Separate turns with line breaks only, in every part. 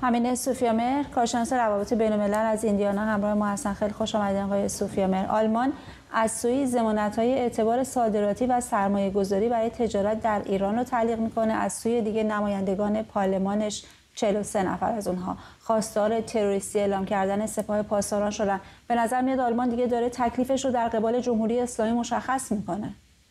همین سوفیامر، کارشناس روابط بین‌الملل از ایندیانا همراه ما هستن. خیلی خوش آمدین آقای سوفیامر. آلمان از سوی ضمانت‌های اعتبار صادراتی و سرمایه‌گذاری برای تجارت در ایران رو تعلیق می‌کنه، از سوی دیگه نمایندگان پارلمانش 43 نفر از اونها خواستار تروریستی اعلام کردن سپاه پاسداران شدن. به نظر میاد آلمان دیگه داره تکلیفش رو در قبال جمهوری اسلامی مشخص می‌کنه.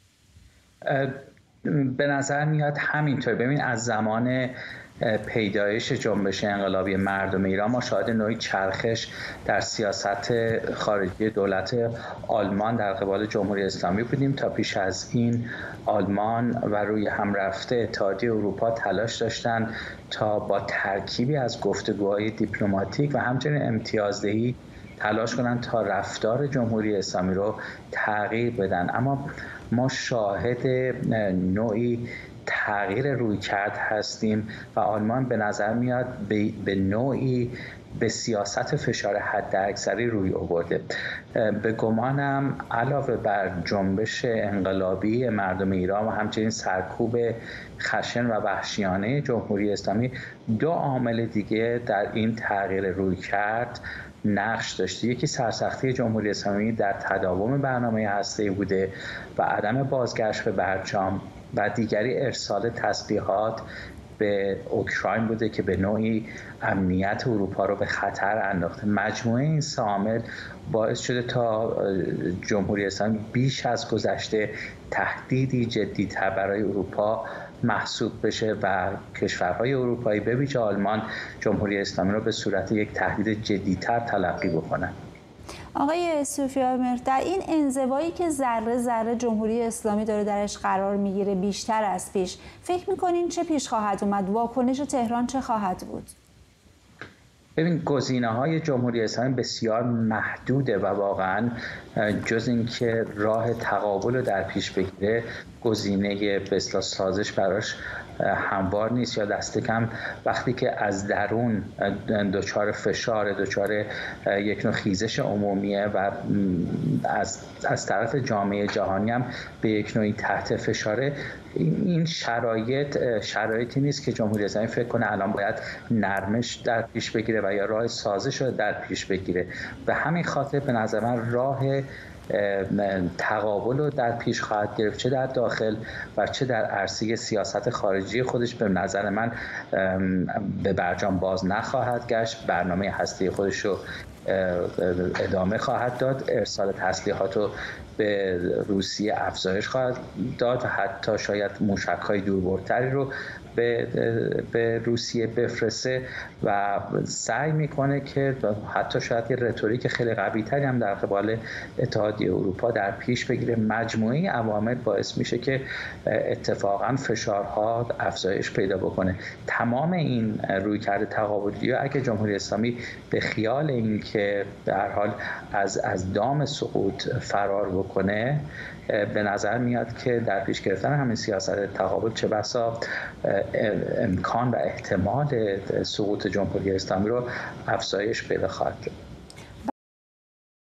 به نظر میاد همینطور. ببین، از زمان پیدایش جنبش انقلابی مردم ایران ما شاهد نوعی چرخش در سیاست خارجی دولت آلمان در قبال جمهوری اسلامی بودیم. تا پیش از این آلمان و روی هم رفته اتحادیه اروپا تلاش داشتند تا با ترکیبی از گفتگوهای دیپلماتیک و همچنین امتیازدهی تلاش کنند تا رفتار جمهوری اسلامی رو تغییر بدن، اما ما شاهد نوعی تغییر رویکرد هستیم و آلمان به نظر میاد به نوعی به سیاست فشار حداکثری روی آورده. به گمانم علاوه بر جنبش انقلابی مردم ایران و همچنین سرکوب خشن و وحشیانه جمهوری اسلامی، دو عامل دیگه در این تغییر رویکرد نقش داشته. یکی سرسختی جمهوری اسلامی در تداوم برنامه هسته‌ای بوده و عدم بازگشت به برجام، و دیگری ارسال تسلیحات به اوکراین بوده که به نوعی امنیت اروپا رو به خطر انداخته. مجموعه این سه عامل باعث شده تا جمهوری اسلامی بیش از گذشته تهدیدی جدی‌تر برای اروپا محسوب بشه و کشورهای اروپایی به ویژه آلمان جمهوری اسلامی رو به صورت یک تهدید جدی‌تر تلقی بکنن.
آقای سوفیامر، در این انزوایی که ذره ذره جمهوری اسلامی داره درش قرار میگیره بیشتر از پیش، فکر میکنین چه پیش خواهد اومد؟ واکنش تهران چه خواهد بود؟
ببین، گزینه‌های جمهوری اسلامی بسیار محدوده و واقعاً جز اینکه راه تقابل رو در پیش بگیره گزینه به اصطلاح سازش براش هموار نیست، یا دست کم وقتی که از درون دچار فشار، دچار یک نوع خیزش عمومیه و از طرف جامعه جهانی هم به یک نوعی تحت فشاره، این شرایطی نیست که جمهوری اسلامی فکر کنه الان باید نرمش در پیش بگیره و یا راه سازش رو در پیش بگیره. و همین خاطر به نظر من راه تقابل رو در پیش خواهد گرفت، چه در داخل و چه در عرصه سیاست خارجی خودش. به نظر من به برجام باز نخواهد گشت، برنامه هسته خودش رو ادامه خواهد داد، ارسال تسلیحات رو به روسیه افزایش خواهد داد و حتی شاید موشک‌های دوربرتری رو به روسیه بفرسته و سعی میکنه که حتی شاید یه رتوریک خیلی قوی‌تری هم در قبال اتحادیه اروپا در پیش بگیره. مجموعه عوامل باعث میشه که اتفاقا فشارها افزایش پیدا بکنه. تمام این رویکرد تقابلی اگه جمهوری اسلامی به خیال این که به هر حال از دام سقوط فرار بکنه، به نظر میاد که در پیش گرفتن همین سیاست تقابل چه بسا امکان و احتمال سقوط جمهوری اسلامی رو افزایش پیدا خواهد کرد.